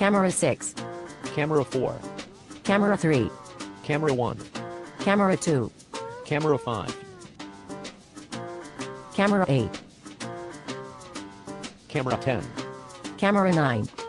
Camera 6. Camera 4. Camera 3. Camera 1. Camera 2. Camera 5. Camera 8. Camera 10. Camera 9.